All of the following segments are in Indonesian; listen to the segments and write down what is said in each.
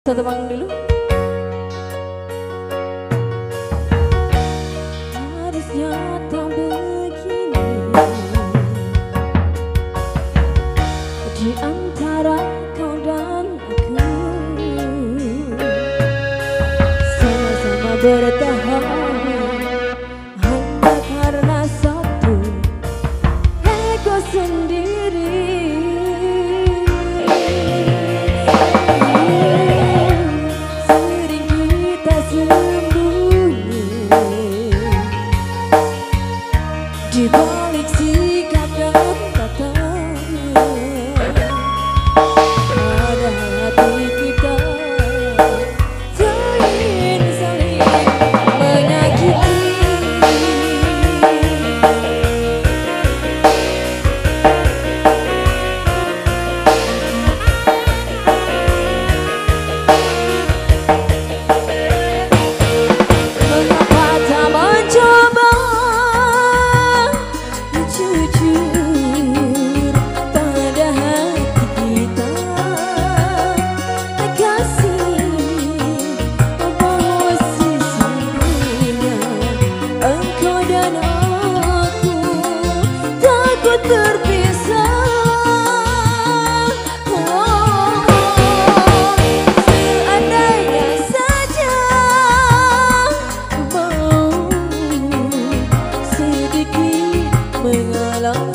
Satu panggung dulu. Harusnya tak begini di antara kau dan aku, sama-sama bertahan hanya karena satu ego sendiri. Di balik sikap dan kata, ada hati kita tak ingin saling menyakiti. Mengapa tak mencoba jujur pada hati kita, kasih bahwa sesungguhnya engkau dan aku takut terpisah. Seandainya saja mau sedikit mengalah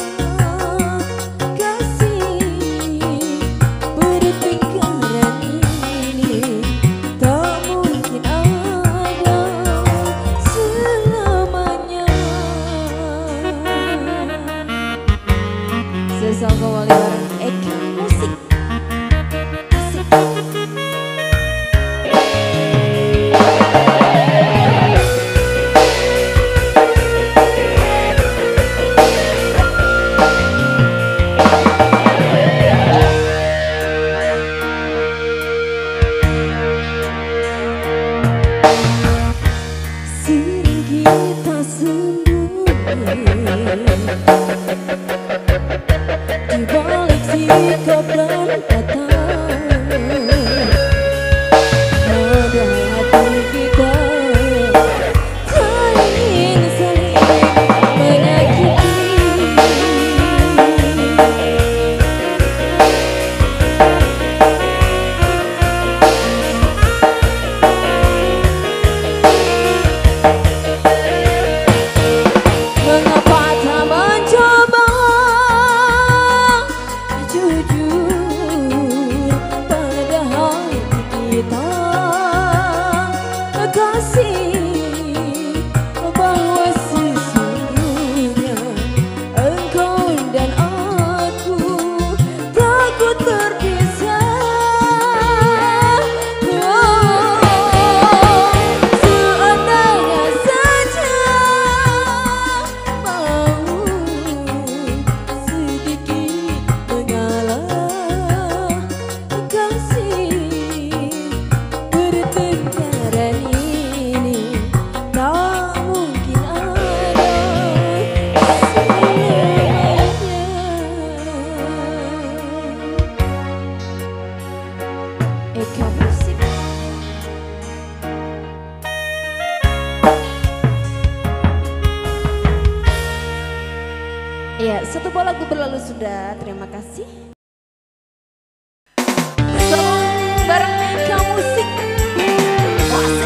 kasih bertengkaran ini tak mungkin ada selamanya. Sesal kembali bareng Eka Musik. Asik. Sering kita sembunyi di balik sikap dan kata, ada hati kita tak ingin saling menyakiti. Mengapa tak mencoba jujur pada hati kita, kasih bahwa sesungguhnya engkau dan aku takut terpisah. Seandainya saja mau sedikit mengalah kasih bertengkaran ini tak mungkin ada selamanya. Eka Musik. Ya, satu buah lagu berlalu sudah. Terima kasih. Song bareng Eka Musik. Asik.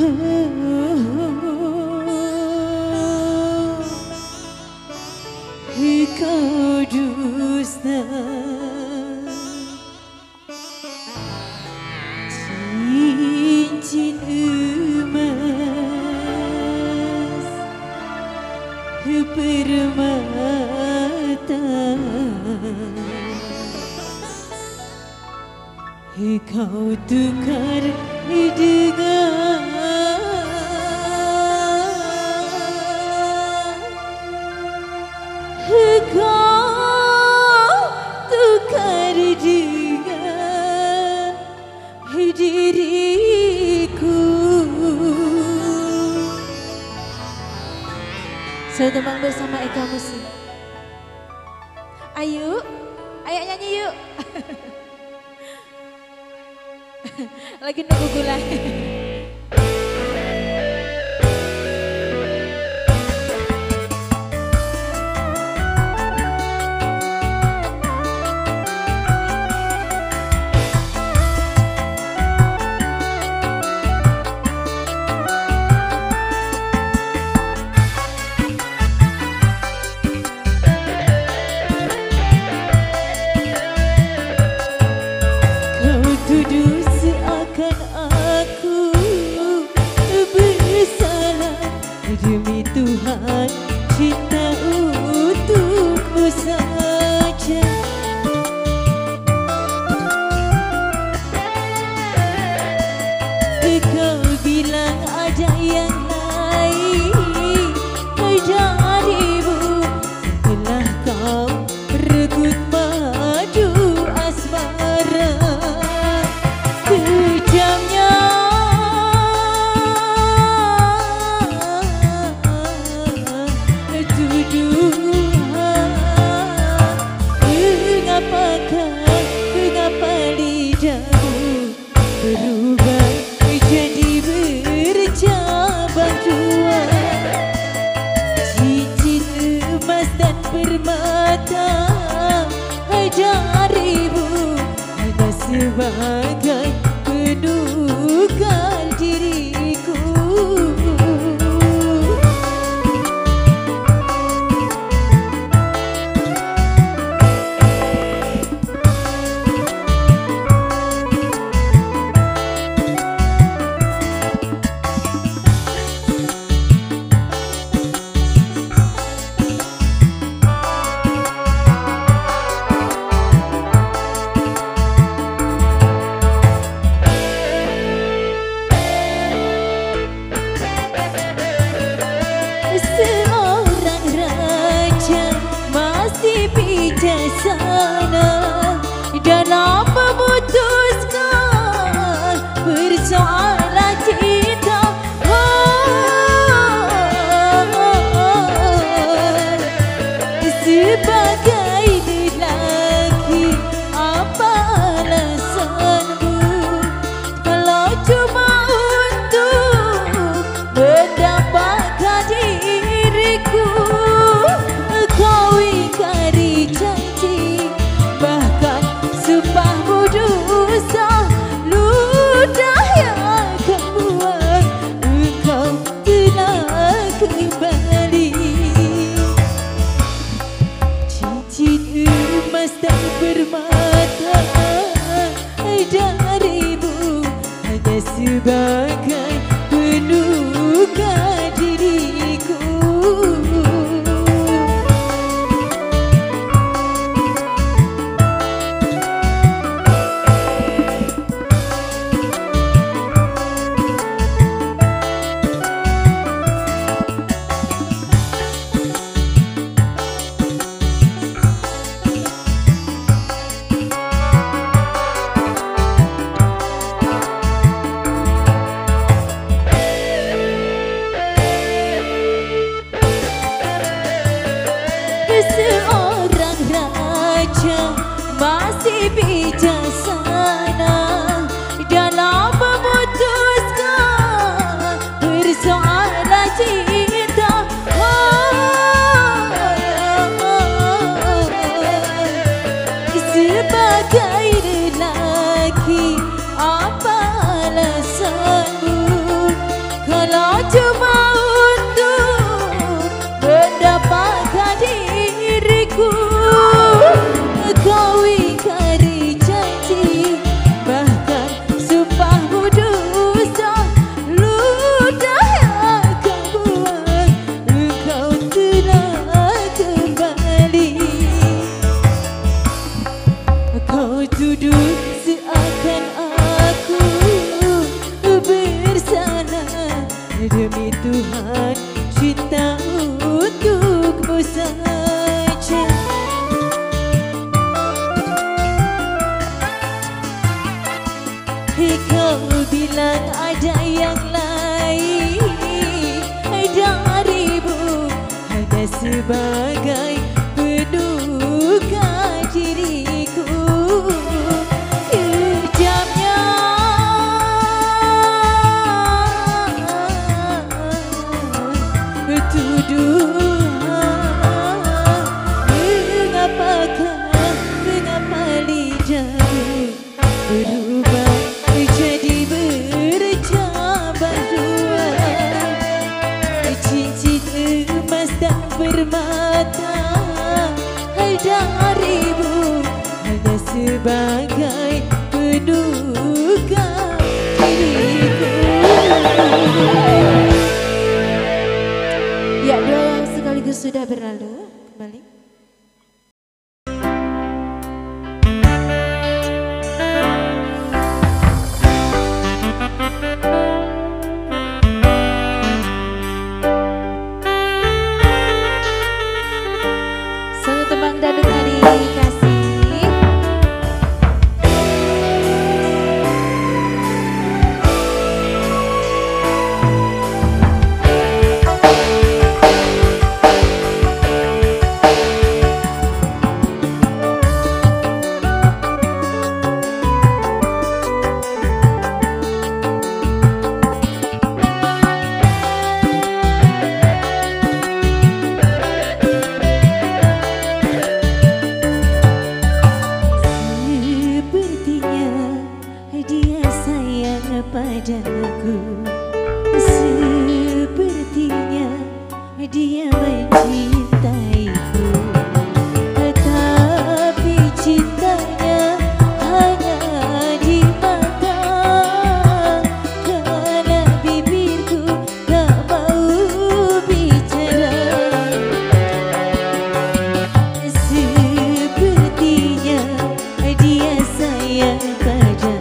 Kau dusta cincin emas permata, kau tukar dengan kau tukar dengan diriku. Saya tembang bersama Eka Musik. Ayo, ayo nyanyi yuk. Lagi nunggu gulai. Tuduh seakan aku bersalah, demi Tuhan cinta untukmu saja. Kau bilang ada yang lain darimu, setelah kau regut madu asmara. Kejamnya tuduhan, mengapa lidahmu berubah jadi bercabang dua? Cincin emas dan permata darimu hanya sebagai penukar diriku. Seorang raja masih bijaksana dalam memutuskan persoalan cinta. Sebagai lelaki, apa alasanmu kalau cuma untuk mendapatkan diriku? Kau ingkari janji, bahkan sumpahmu dosa, ludah yang kau buat, engkau telah kembali. Cincin emas dan permata darimu hanya sebagai penukar diriku. saja. Kau bilang ada yang lain darimu, hanya sebagai penduga diriku. Kejamnya tuduhan, mengapa lidahmu berubah jadi bercampur dua. Cincin emas tak bermata darimu, hanya sebagai penduga diriku. Ya, doa yang sekaligus sudah berlalu. Kembali. Satu tembang dadung tadi kasih. Padaku sepertinya dia mencintaiku, tetapi cintanya hanya di mata, karena bibirku tak mau bicara. Sepertinya dia sayang padaku.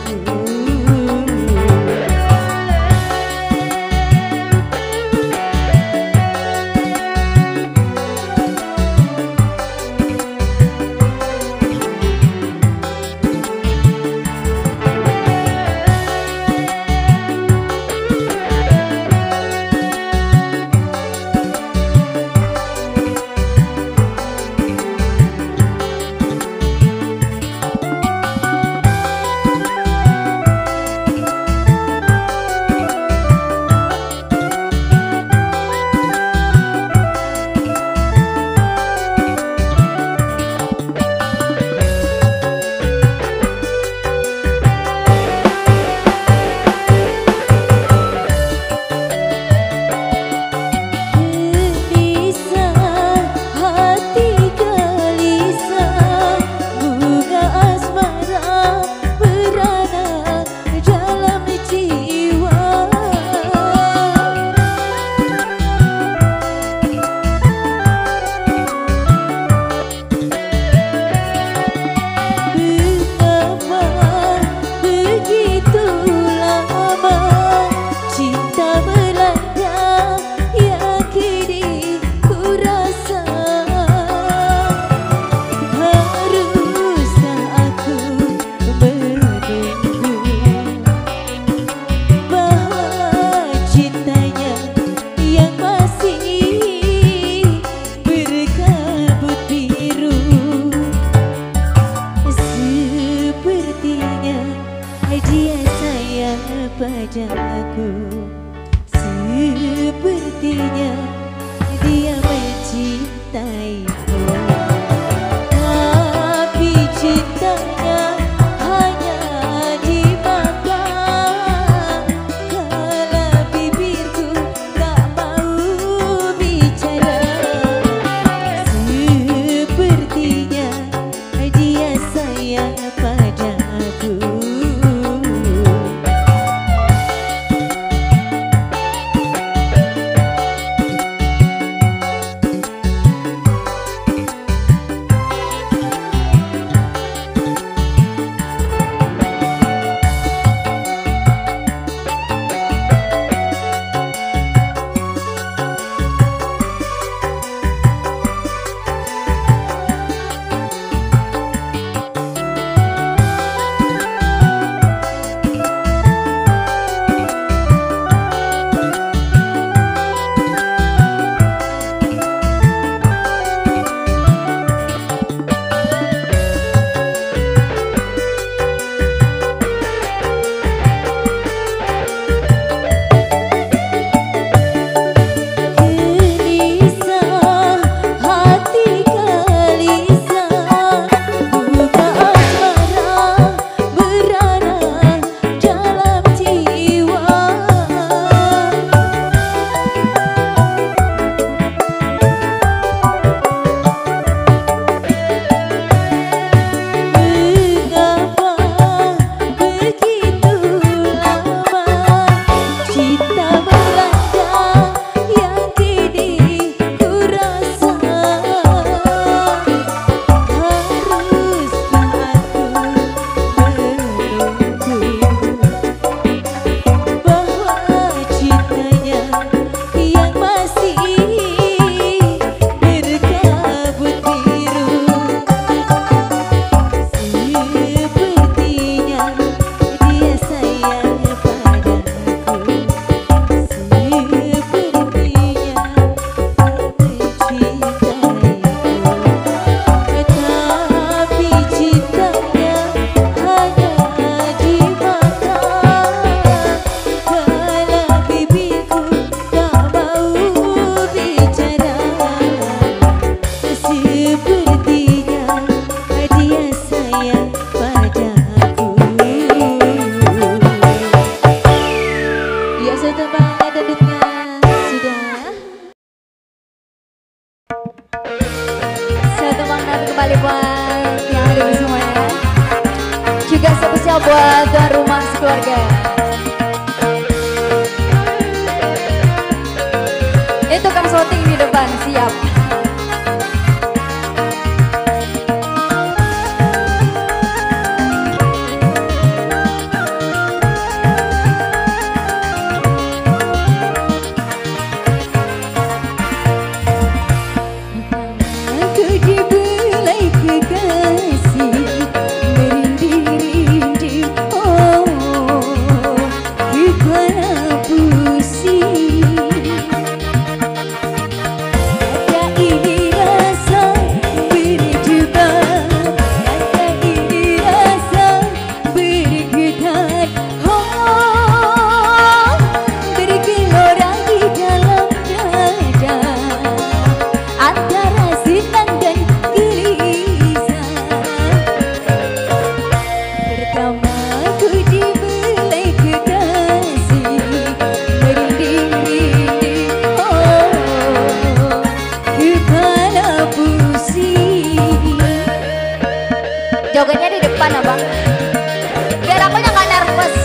Padaku sepertinya dia mencintaiku, tapi cintanya hanya di mata, kala bibirku tak mau bicara. Sepertinya dia sayang padaku. semangat kembali buat yang ada di semuanya. Juga spesial buat tuan rumah sekeluarga. Itu Kang Soting di depan, siap. Jogetnya di depan abang, biar aku nggak nervous.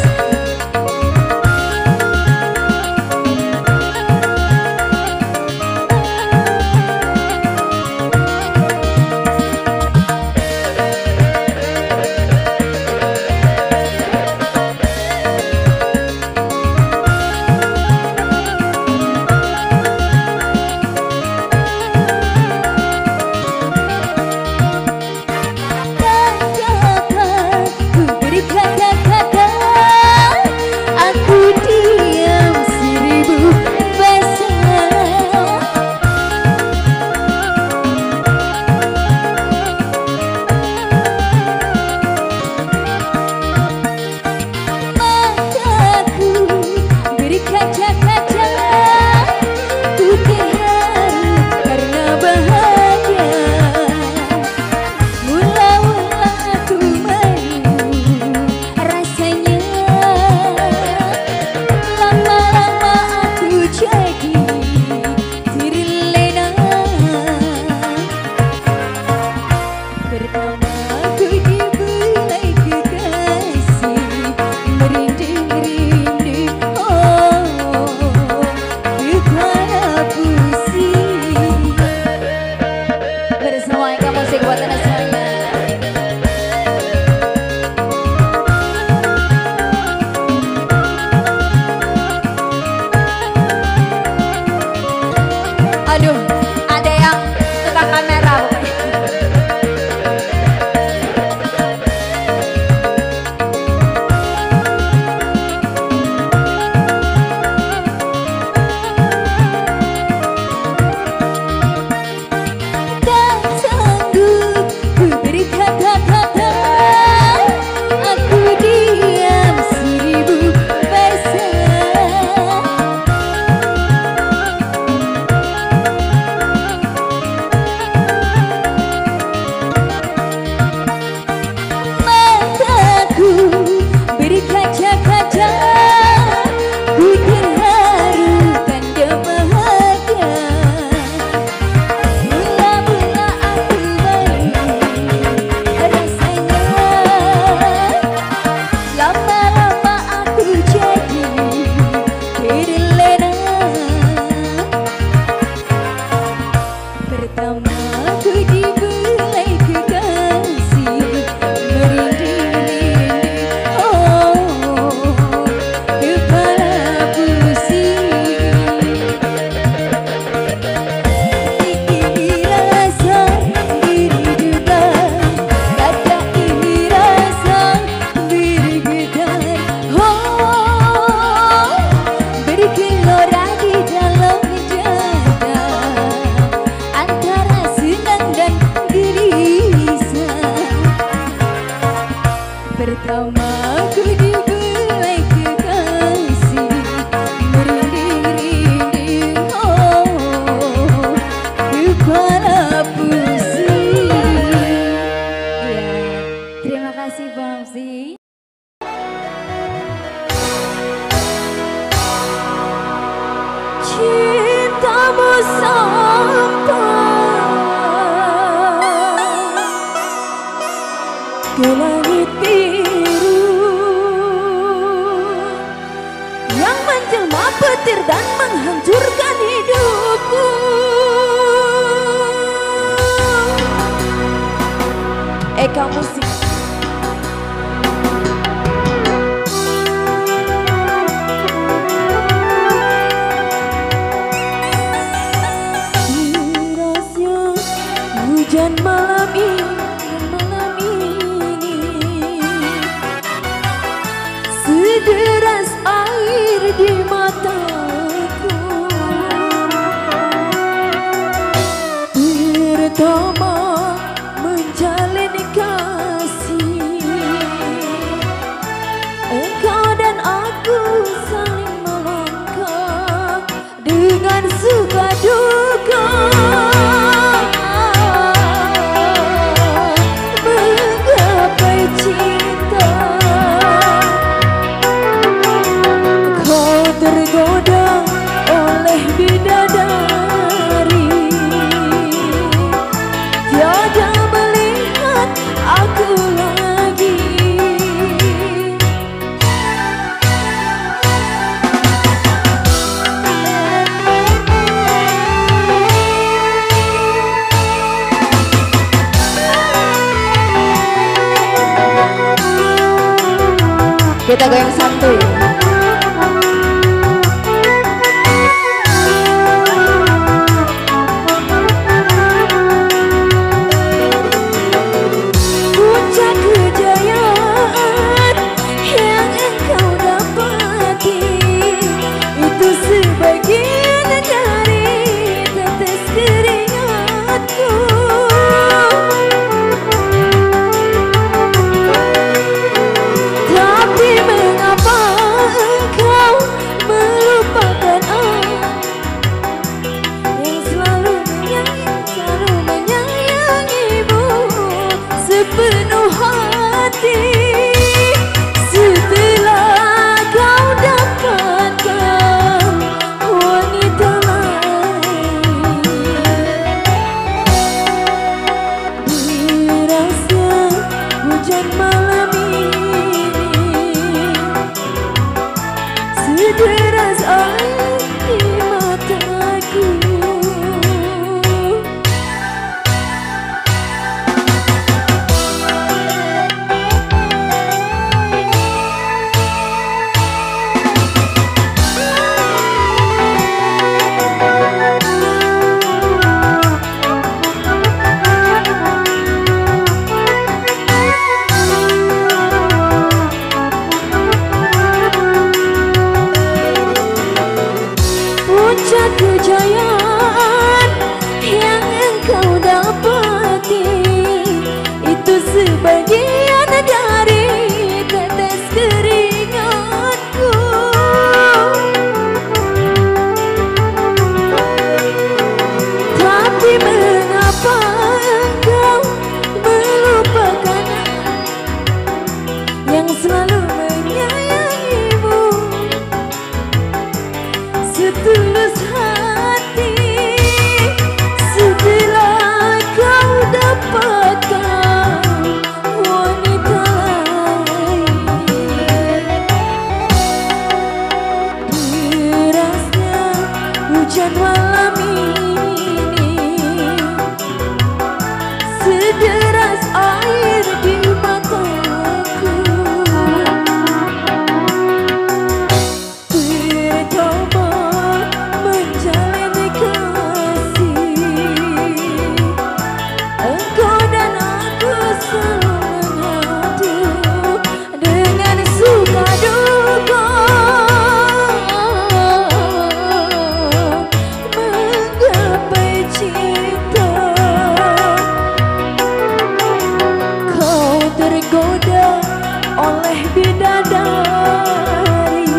Aduh, ada yang tukang kamera pokoknya. Tak sanggup ku beri kata-kata, aku diam seribu bahasa. Beri kaca-kaca, ku terharu tanda bahagia. Mula-mula aku baru rasanya, lama-lama aku jadi terlena. Pertama ku dibelai kekasih, merinding pertama ku dibelai kekasih, merinding-rinding, kepala pusing. Ya, terima kasih Bang Hamsi. Cintamu sampai Eka Musik. Hujan malam ini sederas air di mataku, pertama menjalin kasih, engkau dan aku saling melangkah dengan suka duka. Kita goyang santuy. Puncak kejayaan yang engkau dapati itu sebagian dari tetes keringatku. Penuh hati setelah kau dapatkan wanita lain, berasa hujan malam ini sederas air di mataku. Puncak kejayaan yang engkau dapati itu sebagian dari tetes keringatku. Tapi mengapa engkau melupakan yang selalu menyayangimu setulus hati setelah kau dapatkan wanita lain, derasnya hujan malam ini sederas air di mataku. Oleh bidadari,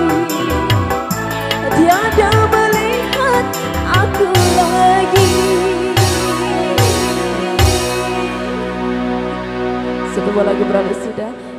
tiada melihat aku lagi. Sebuah lagu berlalu sudah.